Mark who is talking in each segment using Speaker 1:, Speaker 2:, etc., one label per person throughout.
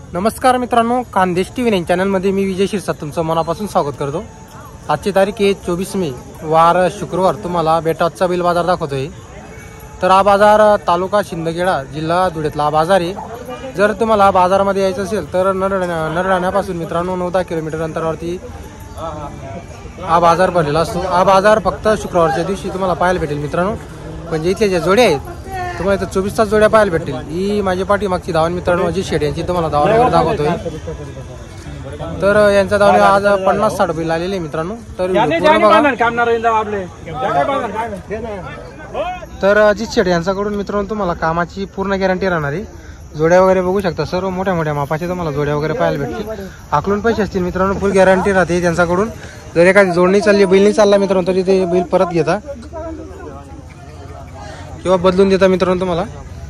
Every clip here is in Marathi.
Speaker 1: नमस्कार मित्रांनो, खानदेश टीव्ही 9 चॅनलमध्ये मी विजय शिरसाट तुमचं मनापासून स्वागत करतो। आजची तारीख आहे 24 मे वार शुक्रवार। तुम्हाला बेटाचा बिल बाजार दाखवतोय। तर हा बाजार तालुका शिंदखेडा जिल्हा धुळ्यातला हा बाजार आहे। जर तुम्हाला बाजारामध्ये यायचं असेल तर नरडाण्यापासून मित्रांनो 9-10 किलोमीटर अंतरावरती हा बाजार भरलेला असतो। हा बाजार फक्त शुक्रवारच्या दिवशी तुम्हाला पाहायला भेटेल मित्रांनो। म्हणजे इथले जे जोडे आहेत तुम्हाला इथं 24 तास जोड्या पाहायला भेटतील। ही माझी पाठीमागची धावण मित्रांनो अजित शेट यांची तुम्हाला धावण वगैरे दाखवतोय। तर यांचा धावणे आज 50-60 बैल आलेले आहे मित्रांनो। तर अजित शेट यांच्याकडून मित्रांनो तुम्हाला कामाची पूर्ण गॅरंटी राहणार आहे। जोड्या वगैरे बघू शकता, सर्व मोठ्या मोठ्या मापाचे तुम्हाला जोड्या वगैरे पाहायला भेटतील। आकलून पैसे असतील मित्रांनो, फुल गॅरंटी राहते त्यांच्याकडून। जर एखादी जोडणी चालली बैल नाही चालला मित्रांनो तरी ते बैल परत घेता किंवा बदलून देता मित्रांनो तुम्हाला।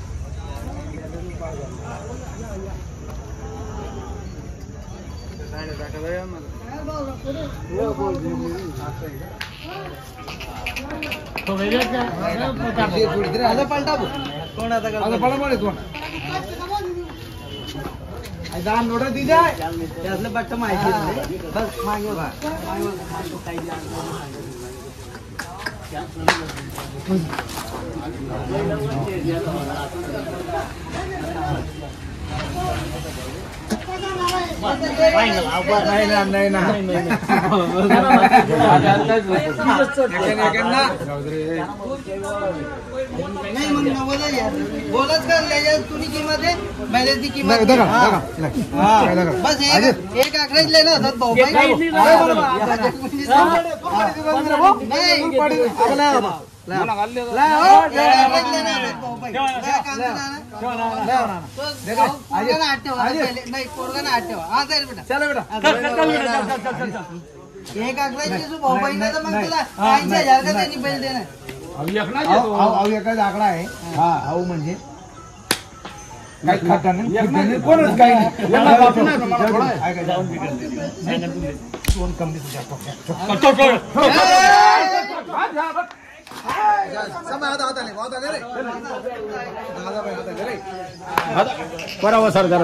Speaker 2: बोलच कर तुझी किंमत आहे बैलाची किंमत बस एक आकडेच ले ना भाऊ एक आकड्याची भाऊ बहिणी तर मग तुला 80,000 का त्यांनी बैल देणार
Speaker 3: आकडा आहे। हा हाऊ म्हणजे काही खाता नाही कोणच काही
Speaker 1: बरोबर सर जरा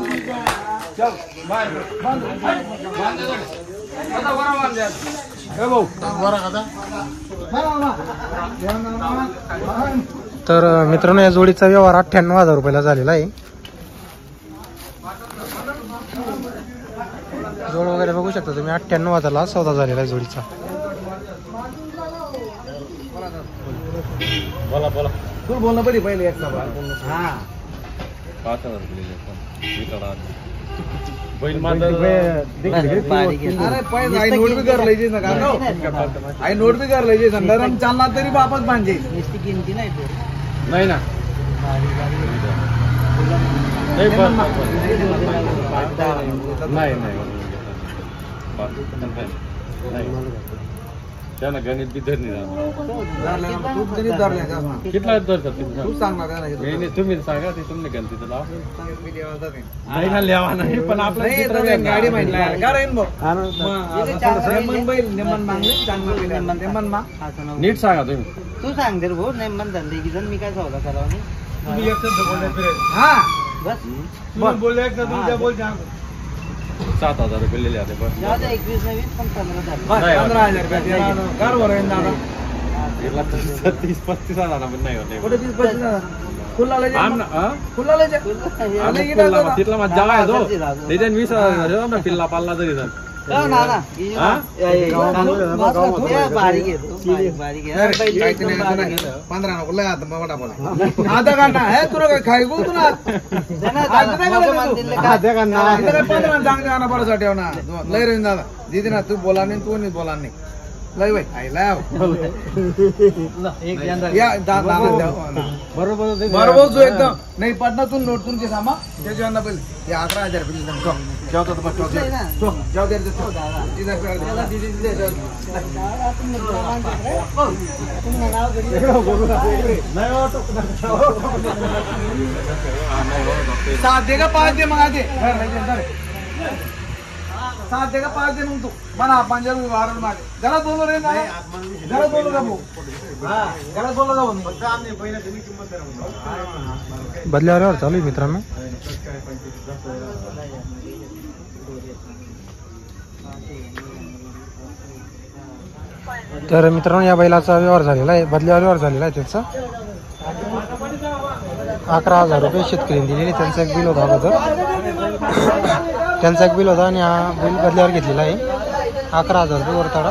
Speaker 1: तर मित्रांनो या जोडीचा व्यवहार 98,000 रुपयाला झालेला आहे। जोड वगैरे बघू शकता तुम्ही, 98,000ला सौदा झालेला आहे जोडीचा।
Speaker 3: बोला बोला तू बोलणं पडे पहिले एक हा
Speaker 4: 5,000
Speaker 3: बैल माझा अरे पहिले आई नोट भी कर लीजिए ना का आई नोट भी कर लीजिए संदर्भ चालना तरी वापस बांधे
Speaker 2: नुसती किमती नाही
Speaker 4: नाही ना नाही नाही त्याला गणित बी धरणी कितला धरतात तुम्ही सांगा ते तुम्ही गणित लिहावा नाही पण आपल्या
Speaker 3: गाडी माहिती
Speaker 4: नीट सांगा तुम्ही।
Speaker 2: तू सांग तर भाऊ नेमन धंदे की जण मी काय सौदा करावा
Speaker 3: बस बोलले बोल
Speaker 4: 7,000 रुपये लिहिले आता बस
Speaker 2: 21 नवीन पण
Speaker 3: 15,000
Speaker 4: 30-35,000 पण नाही होते
Speaker 3: कुठे 30-35,000 खुला
Speaker 4: तिथला माझा जागा आहे तो त्याच्या 20,000 ना पिल्ला पाल्ला तरी जात
Speaker 3: दीदी ना तू बोला नाही तू नाही बोला नाही लय भाई आईला बरोबर जो एकदम नाही पटनातून नोटतून ते सामा त्याच्या पहिले 11,000 साथ देगा 5 दे मंगा दे 7 दे का 5 दे मग तू बना पंजाबी वारण मागे जरा बोलो रे ना जरा बोलो जा भाऊ जरा बोलो जा फक्त आम्ही पहिला तुम्ही किंमत करा
Speaker 1: बदल्यावर चालू आहे मित्रांनो. तर मित्रांनो या बैलाचा व्यवहार झालेला आहे, बदल्यावर व्यवहार झालेला आहे त्याचा. 11,000 रुपये शेतकऱ्यांनी दिलेले. त्यांचा एक बिल होता अगोदर, त्यांचा एक बिल होता आणि हा बिल बदल्यावर घेतलेला आहे. 11,000 रुपये वरताडा.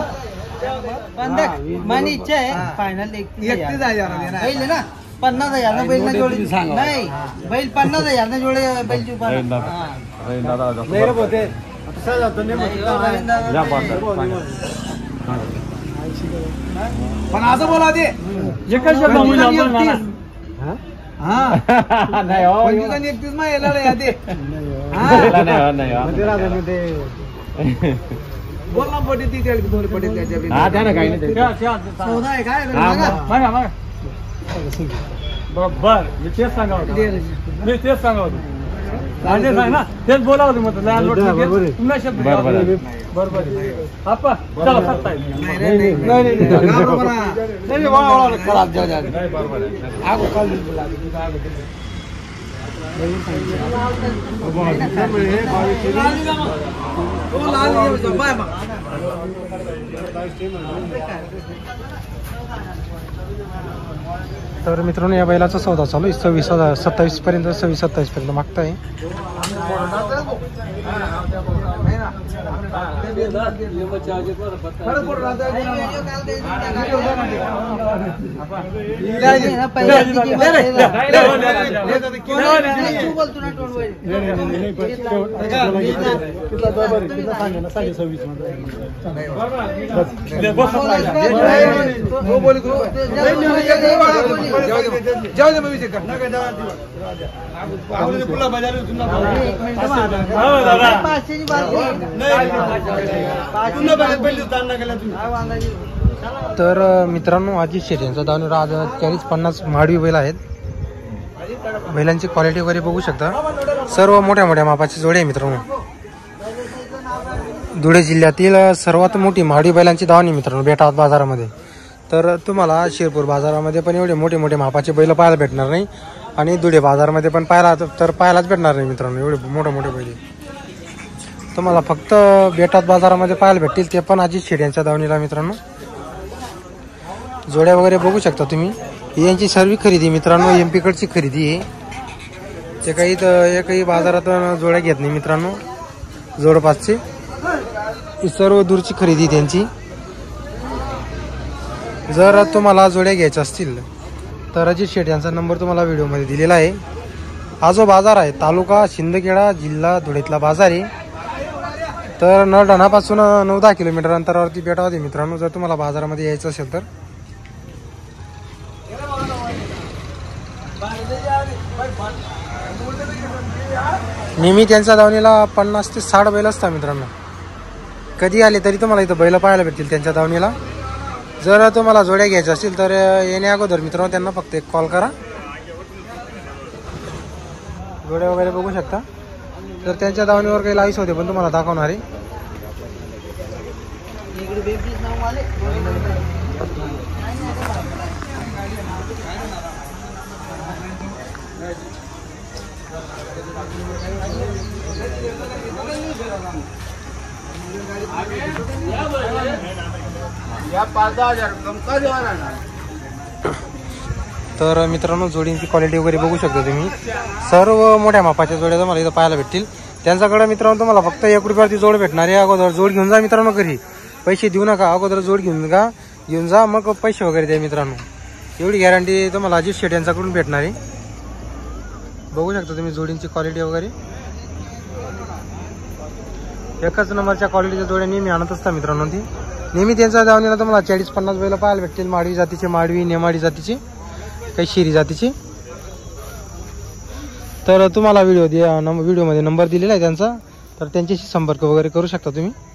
Speaker 2: माझी इच्छा आहे फायनल
Speaker 3: 31,000
Speaker 2: बैल ना 50,000 ना बैल ना जोडे नाही बैल 50,000 ना जोडे बैल
Speaker 3: पण असं बोला ते हा 31 मा येणार आहे ते बोल ना पटी ती दोन पटी सौदा आहे काय
Speaker 4: बरोबर मी तेच सांगा होतो ना तेच बोला होतं म्हटलं बरोबर आपा चला 27
Speaker 3: खराब जाऊ द्या
Speaker 1: तर मित्रांनो या बैलाचा सौदा चालू आहे. 27 पर्यंत 27 पर्यंत मागताय.
Speaker 3: जाऊ दे मग विचार
Speaker 1: तर मित्रांनो अजित शेट यांचा दावणीवर आज 40-50 माडवी बैल आहेत. बैलांची क्वालिटी वगैरे बघू शकता. सर्व मोठ्या मोठ्या मापाची जोडी आहे मित्रांनो. धुळे जिल्ह्यातील सर्वात मोठी माडवी बैलांची दावणी मित्रांनो बेटावत बाजारामध्ये. तर तुम्हाला शिरपूर बाजारामध्ये पण एवढे मोठे मोठे मापाचे बैल पाहायला भेटणार नाही आणि धुळे बाजारमध्ये पण पाहायलाच भेटणार नाही मित्रांनो. एवढे मोठे मोठे बैल तुम्हाला फक्त बेटात बाजारामध्ये पाहायला भेटतील, ते पण अजित शेट यांच्या दावणीला मित्रांनो. जोड्या वगैरे बघू शकता तुम्ही. यांची सर्व खरेदी मित्रांनो MP कडची खरेदी आहे. ते काही बाजारातून जोड्या घेत नाही मित्रांनो. जवळपासचे सर्व दूरची खरेदी त्यांची. जर तुम्हाला जोड्या घ्यायच्या असतील तर अजित शेट यांचा नंबर तुम्हाला व्हिडिओमध्ये दिलेला आहे. हा जो बाजार आहे तालुका शिंदखेडा जिल्हा धुळेतला बाजार आहे. तर नळढाणापासून 9-10 किलोमीटर अंतरावरती बेटावत आहे मित्रांनो. जर तुम्हाला बाजारामध्ये यायचं असेल तर नेहमी त्यांच्या दावणीला 50 ते 60 बैल असतात मित्रांनो. कधी आले तरी तुम्हाला इथं बैल पाहायला भेटतील त्यांच्या दावणीला. जर तुम्हाला जोड्या घ्यायच्या असतील तर येण्या अगोदर मित्रांनो त्यांना फक्त एक कॉल करा. जोड्या वगैरे बघू शकता. तर त्यांच्या दावणीवर काही लाईस होते पण तुम्हाला दाखवणार आहे. तर मित्रांनो जोडींची क्वालिटी वगैरे बघू शकता तुम्ही. सर्व मोठ्या मापाच्या जोड्या तुम्हाला इथं पाहायला भेटतील. त्यांच्याकडे मित्रांनो तुम्हाला फक्त 1 रुपयावरती जोड भेटणार आहे. अगोदर जोड घेऊन जा मित्रांनो. घरी पैसे देऊ नका, अगोदर जोड घेऊन जा मग पैसे वगैरे द्या मित्रांनो. एवढी गॅरंटी तुम्हाला अजित शेट यांच्याकडून भेटणार आहे. बघू शकता तुम्ही जोडींची क्वालिटी वगैरे. एकच नंबरच्या क्वालिटीच्या जोड्या नेहमी आणत असतात मित्रांनो. ती नेहमी त्यांच्या दावणीला तुम्हाला 40-50 बैल पाहायला भेटतील. माडवी जातीचे, माडवी नेमाडी जातीचे, काही शिरी जातीचे. तर तुम्हाला व्हिडिओमध्ये नंबर दिलेला आहे त्यांचा. तर त्यांच्याशी संपर्क वगैरे करू शकता तुम्ही.